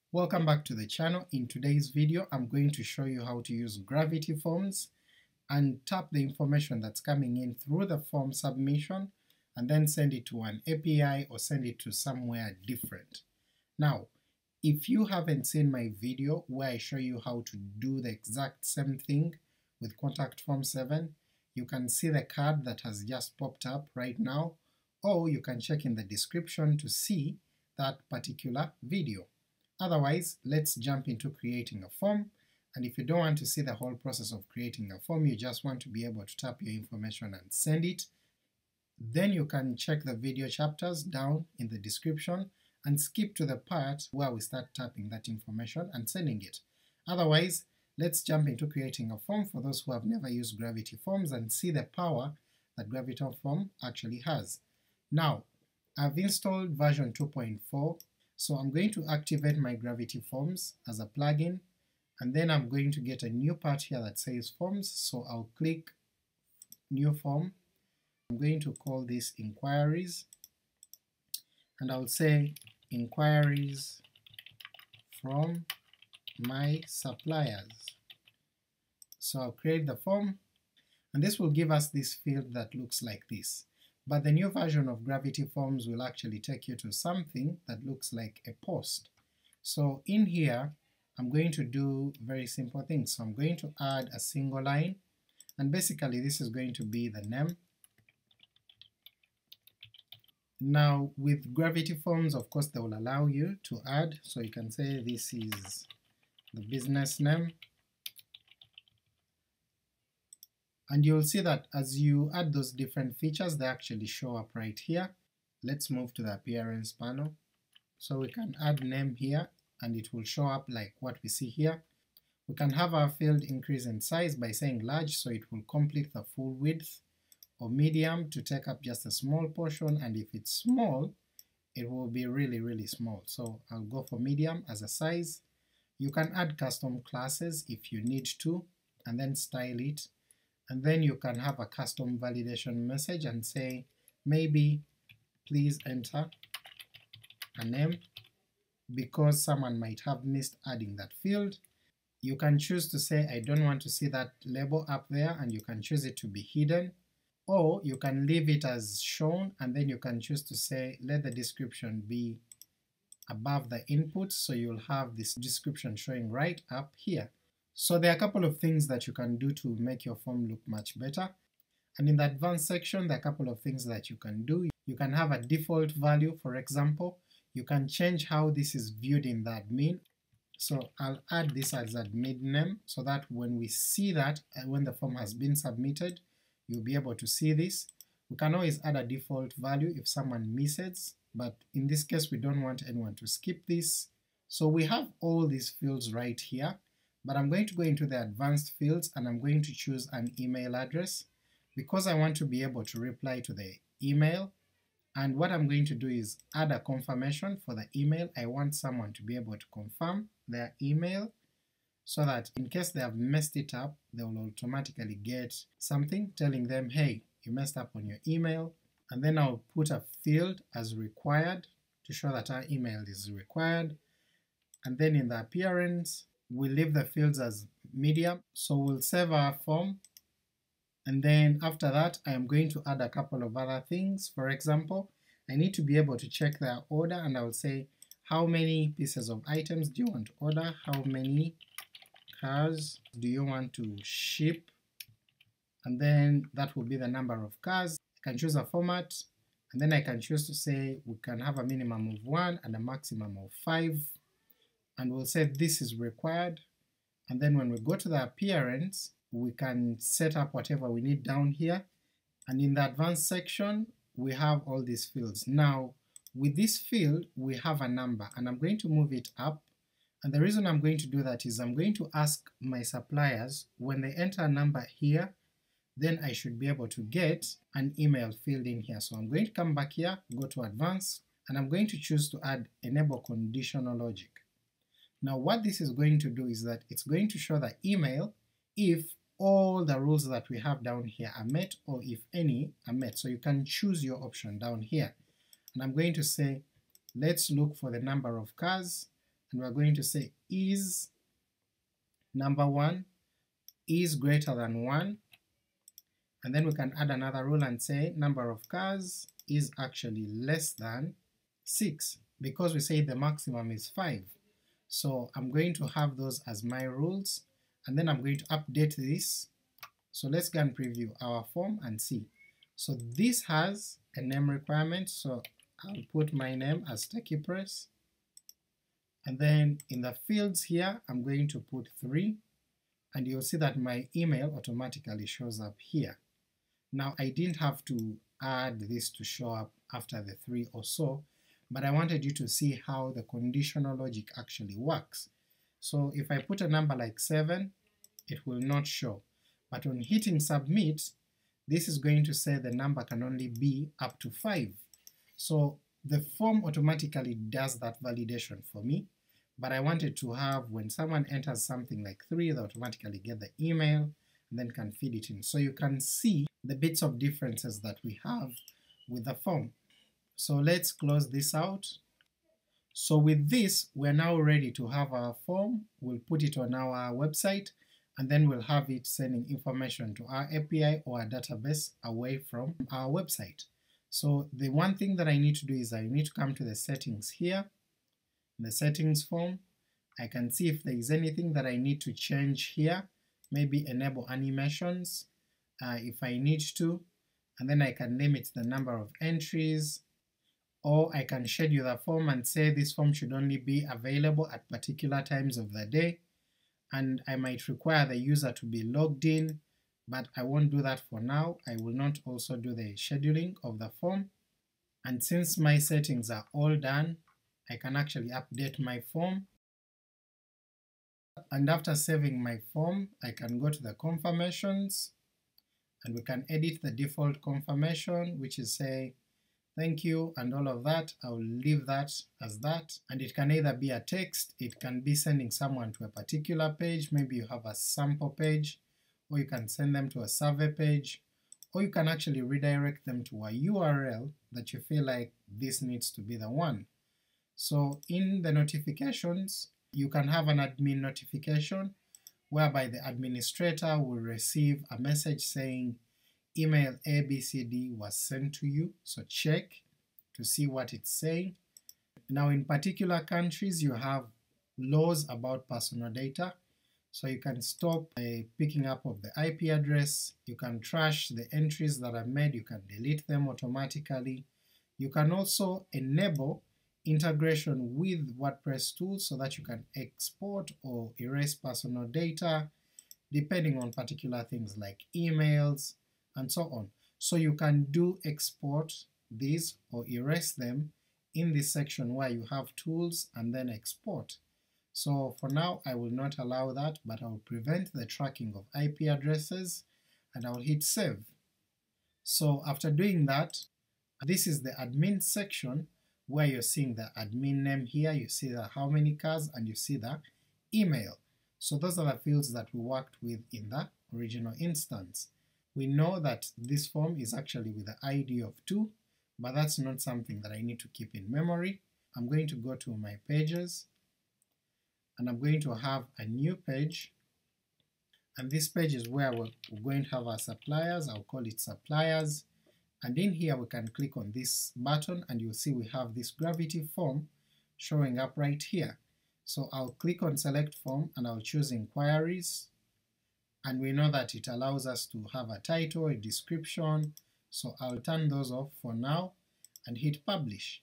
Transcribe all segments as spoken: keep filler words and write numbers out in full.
Welcome back to the channel. In today's video I'm going to show you how to use Gravity Forms and tap the information that's coming in through the form submission and then send it to an A P I or send it to somewhere different. Now if you haven't seen my video where I show you how to do the exact same thing with Contact Form seven, you can see the card that has just popped up right now, or you can check in the description to see that particular video. Otherwise, let's jump into creating a form, and if you don't want to see the whole process of creating a form, you just want to be able to tap your information and send it, then you can check the video chapters down in the description and skip to the part where we start tapping that information and sending it. Otherwise, let's jump into creating a form for those who have never used Gravity Forms and see the power that Gravity Form actually has. Now, I've installed version two point four, so I'm going to activate my Gravity Forms as a plugin, and then I'm going to get a new part here that says Forms, so I'll click New Form. I'm going to call this Inquiries, and I'll say Inquiries from my suppliers. So I'll create the form, and this will give us this field that looks like this. But the new version of Gravity Forms will actually take you to something that looks like a post. So in here I'm going to do very simple things. So I'm going to add a single line, and basically this is going to be the name. Now with Gravity Forms, of course, they will allow you to add, so you can say this is the business name, and you'll see that as you add those different features they actually show up right here. Let's move to the appearance panel. So we can add name here and it will show up like what we see here. We can have our field increase in size by saying large, so it will complete the full width, or medium to take up just a small portion, and if it's small it will be really really small, so I'll go for medium as a size. You can add custom classes if you need to, and then style it, and then you can have a custom validation message and say maybe please enter a name, because someone might have missed adding that field. You can choose to say I don't want to see that label up there, and you can choose it to be hidden, or you can leave it as shown, and then you can choose to say let the description be above the input, so you'll have this description showing right up here. So there are a couple of things that you can do to make your form look much better, and in the advanced section there are a couple of things that you can do. You can have a default value, for example. You can change how this is viewed in the admin, so I'll add this as admin name, so that when we see that, uh, when the form has been submitted, you'll be able to see this. We can always add a default value if someone misses, but in this case we don't want anyone to skip this. So we have all these fields right here, but I'm going to go into the advanced fields and I'm going to choose an email address, because I want to be able to reply to the email, and what I'm going to do is add a confirmation for the email. I want someone to be able to confirm their email, so that in case they have messed it up, they will automatically get something telling them, hey, you messed up on your email, and then I'll put a field as required to show that our email is required, and then in the appearance we'll leave the fields as medium, so we'll save our form, and then after that I am going to add a couple of other things. For example, I need to be able to check their order, and I will say how many pieces of items do you want to order, how many cars do you want to ship, and then that will be the number of cars. I can choose a format, and then I can choose to say we can have a minimum of one and a maximum of five, and we'll say this is required, and then when we go to the appearance we can set up whatever we need down here, and in the advanced section we have all these fields. Now with this field we have a number, and I'm going to move it up, and the reason I'm going to do that is I'm going to ask my suppliers when they enter a number here, then I should be able to get an email field in here. So I'm going to come back here, go to advanced, and I'm going to choose to add enable conditional logic. Now what this is going to do is that it's going to show the email if all the rules that we have down here are met, or if any are met, so you can choose your option down here. And I'm going to say let's look for the number of cars, and we're going to say is number one is greater than one, and then we can add another rule and say number of cars is actually less than six, because we say the maximum is five. So I'm going to have those as my rules, and then I'm going to update this. So let's go and preview our form and see. So this has a name requirement, so I'll put my name as TechiePress, and then in the fields here I'm going to put three, and you'll see that my email automatically shows up here. Now I didn't have to add this to show up after the three or so, but I wanted you to see how the conditional logic actually works. So if I put a number like seven, it will not show, but on hitting submit, this is going to say the number can only be up to five. So the form automatically does that validation for me, but I wanted to have when someone enters something like three, they automatically get the email and then can feed it in. So you can see the bits of differences that we have with the form. So let's close this out. So with this, we're now ready to have our form. We'll put it on our website, and then we'll have it sending information to our A P I or our database away from our website. So the one thing that I need to do is I need to come to the settings here. In the settings form, I can see if there is anything that I need to change here, maybe enable animations uh, if I need to, and then I can limit the number of entries, or I can schedule the form and say this form should only be available at particular times of the day, and I might require the user to be logged in, but I won't do that for now. I will not also do the scheduling of the form, and since my settings are all done, I can actually update my form, and after saving my form I can go to the confirmations, and we can edit the default confirmation, which is say thank you and all of that. I'll leave that as that, and it can either be a text, it can be sending someone to a particular page, maybe you have a sample page, or you can send them to a survey page, or you can actually redirect them to a U R L that you feel like this needs to be the one. So in the notifications, you can have an admin notification whereby the administrator will receive a message saying email A B C D was sent to you, so check to see what it's saying. Now in particular countries you have laws about personal data, so you can stop a picking up of the I P address, you can trash the entries that are made, you can delete them automatically, you can also enable integration with WordPress tools so that you can export or erase personal data depending on particular things like emails and so on. So you can do export these or erase them in this section where you have tools and then export. So for now I will not allow that, but I will prevent the tracking of I P addresses and I will hit save. So after doing that, this is the admin section where you're seeing the admin name here, you see the how many cars, and you see the email. So those are the fields that we worked with in the original instance. We know that this form is actually with the I D of two, but that's not something that I need to keep in memory. I'm going to go to my pages, and I'm going to have a new page, and this page is where we're, we're going to have our suppliers. I'll call it suppliers, and in here we can click on this button and you'll see we have this gravity form showing up right here. So I'll click on select form and I'll choose inquiries, and we know that it allows us to have a title, a description, so I'll turn those off for now and hit publish.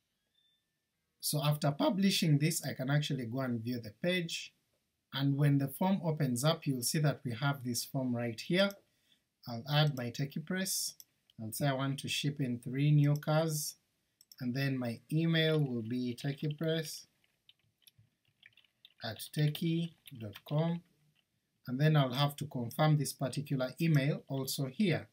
So after publishing this I can actually go and view the page, and when the form opens up you'll see that we have this form right here. I'll add my TechiePress, I'll say I want to ship in three new cars, and then my email will be techiepress at techie dot com, and then I'll have to confirm this particular email also here.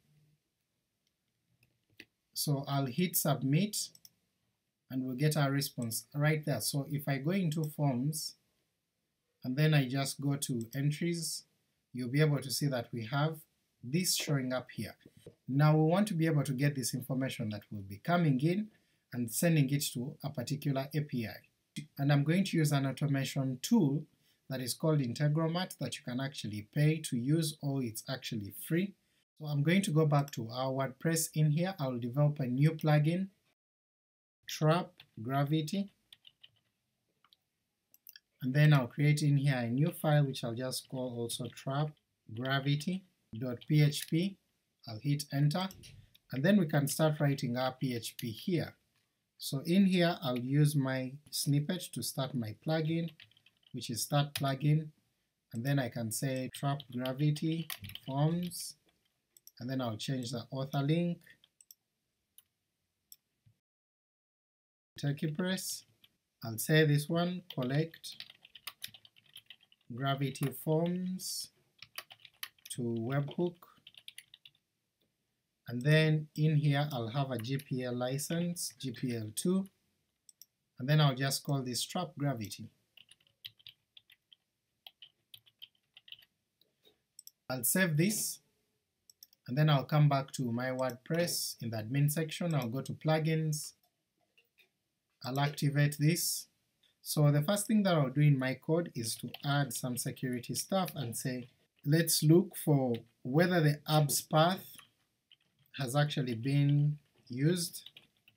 So I'll hit submit and we'll get our response right there. So if I go into forms and then I just go to entries, you'll be able to see that we have this showing up here. Now we want to be able to get this information that will be coming in and sending it to a particular A P I. and I'm going to use an automation tool that is called Integromat that you can actually pay to use, or it's actually free. So I'm going to go back to our WordPress. In here I'll develop a new plugin, Trap Gravity, and then I'll create in here a new file which I'll just call also trap gravity.php. I'll hit enter, and then we can start writing our P H P here. So in here I'll use my snippet to start my plugin, which is start plugin, and then I can say trap gravity forms, and then I'll change the author link, TurkeyPress. I'll say this one, collect gravity forms to webhook, and then in here I'll have a G P L license, G P L two, and then I'll just call this trap gravity. I'll save this, and then I'll come back to my WordPress. In the admin section I'll go to plugins, I'll activate this. So the first thing that I'll do in my code is to add some security stuff and say, let's look for whether the abs path has actually been used,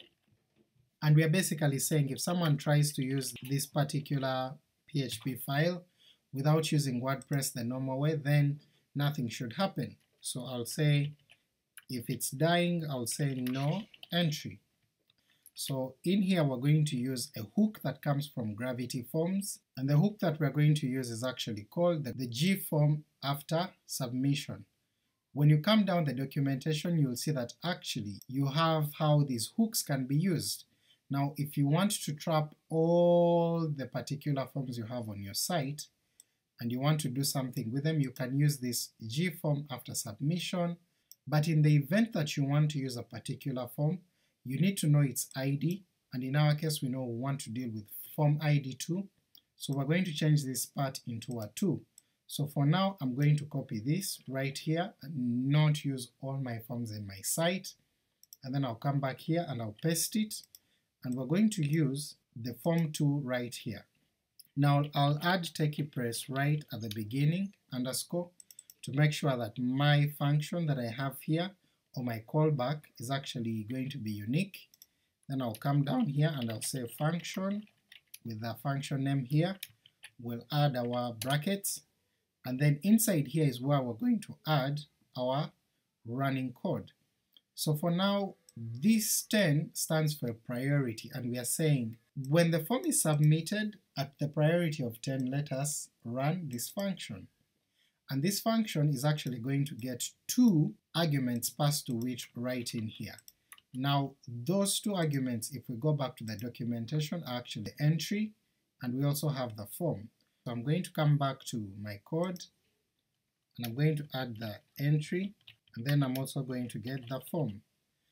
and we are basically saying if someone tries to use this particular P H P file without using WordPress the normal way, then nothing should happen. So I'll say if it's dying, I'll say no entry. So in here we're going to use a hook that comes from Gravity Forms, and the hook that we're going to use is actually called the, the G form after submission. When you come down the documentation you'll see that actually you have how these hooks can be used. Now if you want to trap all the particular forms you have on your site, and you want to do something with them, you can use this G form after submission, but in the event that you want to use a particular form, you need to know its I D, and in our case we know we want to deal with form I D two, so we're going to change this part into a two. So for now I'm going to copy this right here and not use all my forms in my site, and then I'll come back here and I'll paste it, and we're going to use the form two right here. Now I'll add TurkeyPress right at the beginning, underscore, to make sure that my function that I have here, or my callback, is actually going to be unique. Then I'll come down here and I'll say function, with the function name here, we'll add our brackets, and then inside here is where we're going to add our running code. So for now this ten stands for priority, and we are saying when the form is submitted at the priority of ten, let us run this function. And this function is actually going to get two arguments passed to which right in here. Now those two arguments, if we go back to the documentation, are actually the entry, and we also have the form. So I'm going to come back to my code, and I'm going to add the entry, and then I'm also going to get the form.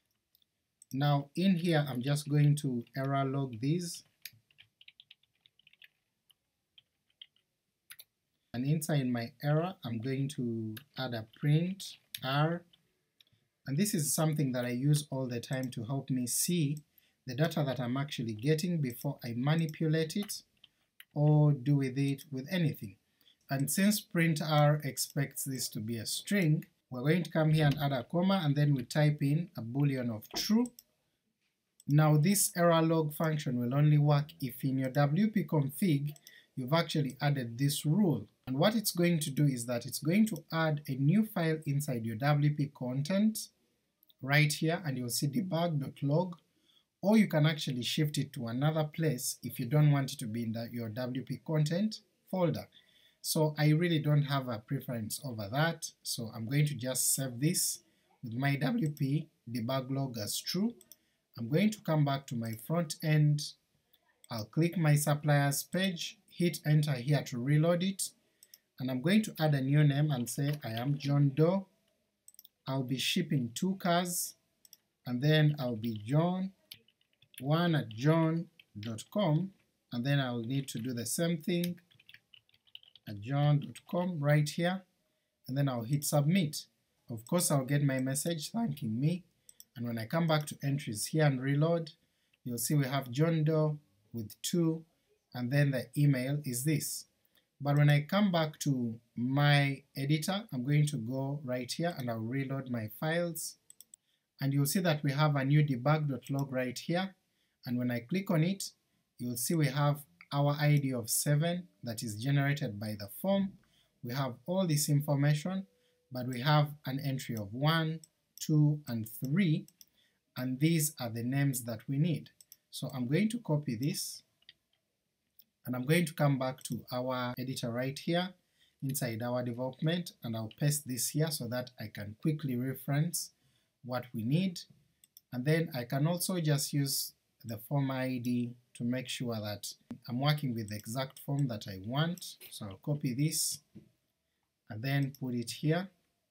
Now in here I'm just going to error log these, and inside my error I'm going to add a print r, and this is something that I use all the time to help me see the data that I'm actually getting before I manipulate it or do with it with anything. And since print r expects this to be a string, we're going to come here and add a comma, and then we type in a boolean of true. Now this error log function will only work if in your W P config you've actually added this rule, and what it's going to do is that it's going to add a new file inside your W P content right here, and you'll see debug.log, or you can actually shift it to another place if you don't want it to be in the, your W P content folder. So I really don't have a preference over that, so I'm going to just save this with my W P debug log as true. I'm going to come back to my front end, I'll click my suppliers page, hit enter here to reload it, and I'm going to add a new name and say I am John Doe. I'll be shipping two cars, and then I'll be John one at john dot com, and then I'll need to do the same thing at john dot com right here, and then I'll hit submit. Of course I'll get my message thanking me, and when I come back to entries here and reload, you'll see we have John Doe with two and then the email is this. But when I come back to my editor, I'm going to go right here and I'll reload my files, and you'll see that we have a new debug.log right here, and when I click on it, you'll see we have our I D of seven that is generated by the form. We have all this information, but we have an entry of one, two, and three, and these are the names that we need. So I'm going to copy this, and I'm going to come back to our editor right here inside our development, and I'll paste this here so that I can quickly reference what we need, and then I can also just use the form I D to make sure that I'm working with the exact form that I want. So I'll copy this and then put it here.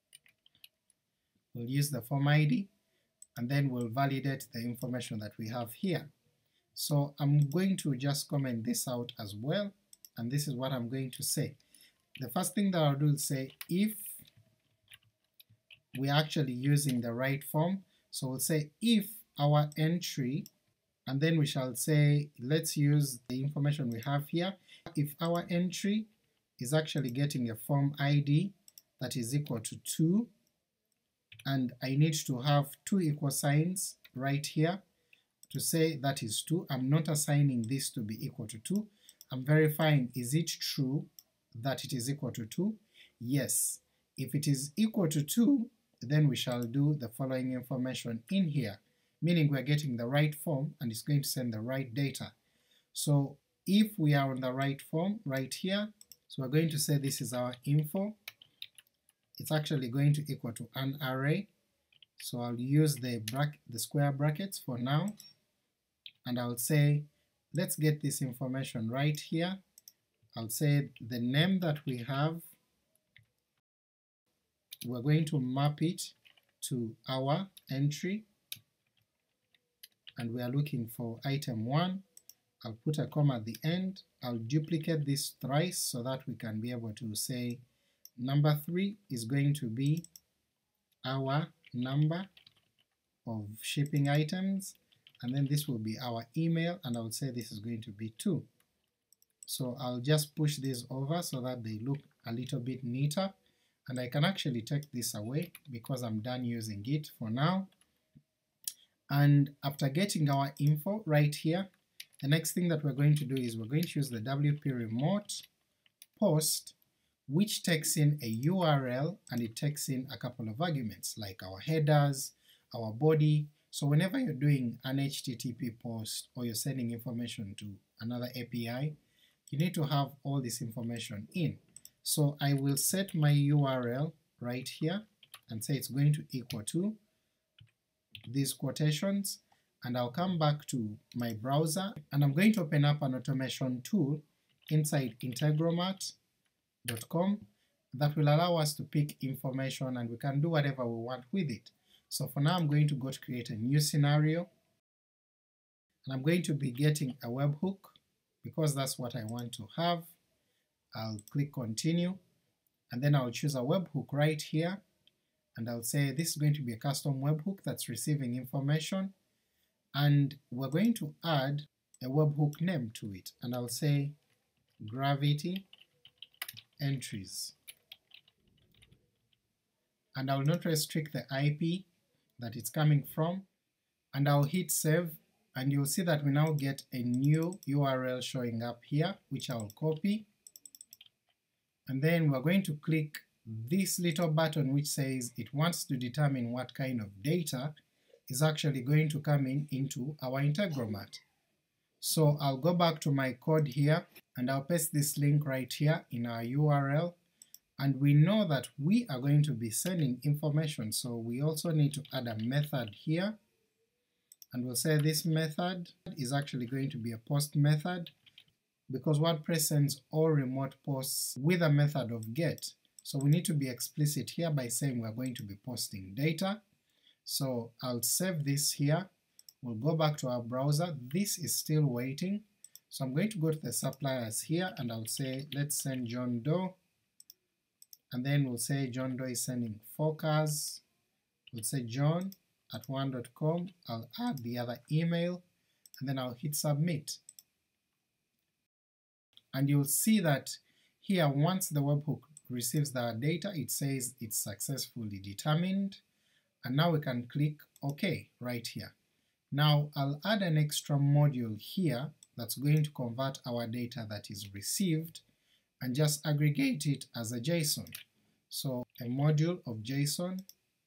We'll use the form I D, and then we'll validate the information that we have here. So I'm going to just comment this out as well, and this is what I'm going to say. The first thing that I'll do is say if we're actually using the right form, so we'll say if our entry, and then we shall say, let's use the information we have here, if our entry is actually getting a form I D that is equal to two, and I need to have two equal signs right here to say that is two. I'm not assigning this to be equal to two, I'm verifying is it true that it is equal to two? Yes. If it is equal to two, then we shall do the following information in here, meaning we're getting the right form and it's going to send the right data. So if we are on the right form right here, so we're going to say this is our info, it's actually going to equal to an array, so I'll use the, bracket, the square brackets for now, and I'll say let's get this information right here. I'll say the name that we have, we're going to map it to our entry, and we are looking for item one. I'll put a comma at the end, I'll duplicate this thrice so that we can be able to say number three is going to be our number of shipping items, and then this will be our email, and I would say this is going to be two. So I'll just push these over so that they look a little bit neater, and I can actually take this away because I'm done using it for now. And after getting our info right here, the next thing that we're going to do is we're going to use the W P remote post, which takes in a U R L and it takes in a couple of arguments like our headers, our body. So whenever you're doing an H T T P post or you're sending information to another A P I, you need to have all this information in. So I will set my U R L right here and say it's going to equal to these quotations, and I'll come back to my browser and I'm going to open up an automation tool inside integromat dot com that will allow us to pick information and we can do whatever we want with it. So for now I'm going to go to create a new scenario, and I'm going to be getting a webhook because that's what I want to have. I'll click continue, and then I'll choose a webhook right here, and I'll say this is going to be a custom webhook that's receiving information, and we're going to add a webhook name to it, and I'll say gravity entries, and I'll not restrict the I P that it's coming from, and I'll hit save, and you'll see that we now get a new U R L showing up here, which I'll copy, and then we're going to click this little button which says it wants to determine what kind of data is actually going to come in into our Integromat. So I'll go back to my code here, and I'll paste this link right here in our U R L, and we know that we are going to be sending information, so we also need to add a method here, and we'll say this method is actually going to be a post method, because WordPress sends all remote posts with a method of get, so we need to be explicit here by saying we're going to be posting data. So I'll save this here, we'll go back to our browser, this is still waiting, so I'm going to go to the suppliers here and I'll say let's send John Doe, and then we'll say John Doe is sending four cars, we'll say john at one dot com, I'll add the other email, and then I'll hit submit. and you'll see that here once the webhook receives the data it says it's successfully determined, and now we can click OK right here. Now I'll add an extra module here that's going to convert our data that is received and just aggregate it as a JSON. So a module of JSON,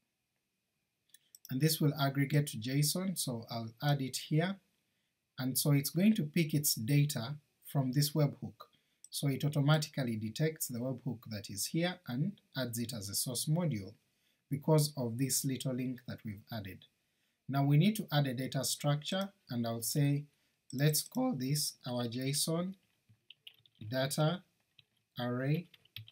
and this will aggregate to JSON, so I'll add it here, and so it's going to pick its data from this webhook. So it automatically detects the webhook that is here and adds it as a source module because of this little link that we've added. Now we need to add a data structure, and I'll say let's call this our JSON data array,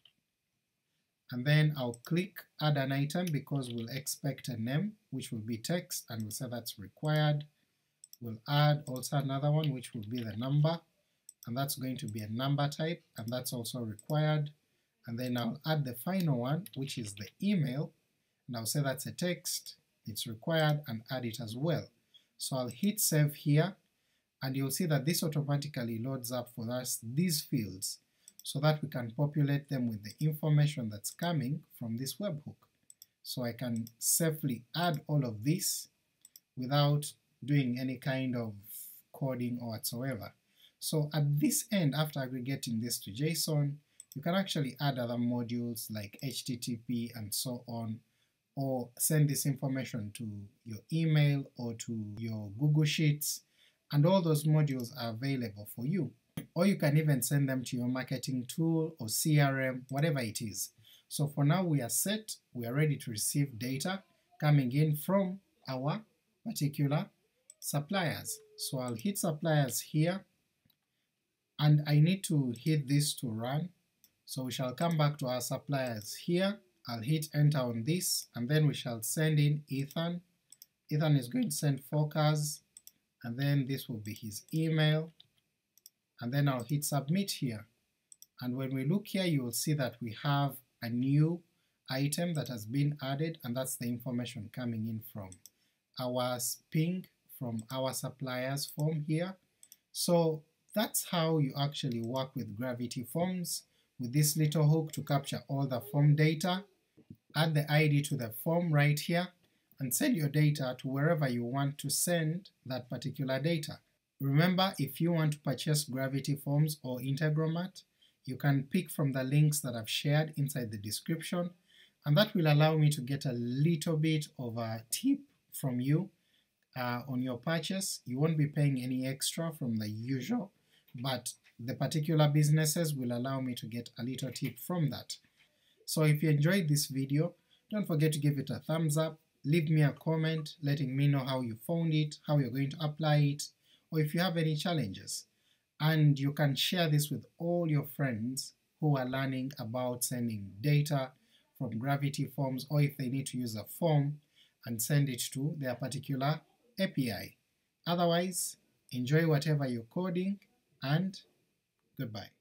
and then I'll click add an item because we'll expect a name which will be text, and we'll say that's required. We'll add also another one which will be the number, and that's going to be a number type, and that's also required. And then I'll add the final one which is the email, and I'll say that's a text, it's required, and add it as well. So I'll hit save here, and you'll see that this automatically loads up for us these fields so that we can populate them with the information that's coming from this webhook. So I can safely add all of this without doing any kind of coding or whatsoever. So at this end, after aggregating this to JSON, you can actually add other modules like H T T P and so on, or send this information to your email or to your Google Sheets, and all those modules are available for you. Or you can even send them to your marketing tool or C R M, whatever it is. So for now we are set, we are ready to receive data coming in from our particular suppliers. So I'll hit suppliers here, and I need to hit this to run. So we shall come back to our suppliers here, I'll hit enter on this, and then we shall send in Ethan. Ethan is going to send forecast, and then this will be his email, and then I'll hit submit here. And when we look here you will see that we have a new item that has been added, and that's the information coming in from our ping from our suppliers form here. So that's how you actually work with Gravity Forms, with this little hook to capture all the form data, add the I D to the form right here, and send your data to wherever you want to send that particular data. Remember, if you want to purchase Gravity Forms or Integromat, you can pick from the links that I've shared inside the description, and that will allow me to get a little bit of a tip from you uh, on your purchase. You won't be paying any extra from the usual, but the particular businesses will allow me to get a little tip from that. So if you enjoyed this video, don't forget to give it a thumbs up, leave me a comment letting me know how you found it, how you're going to apply it, or if you have any challenges. And you can share this with all your friends who are learning about sending data from Gravity Forms, or if they need to use a form and send it to their particular A P I. Otherwise, enjoy whatever you're coding, and goodbye.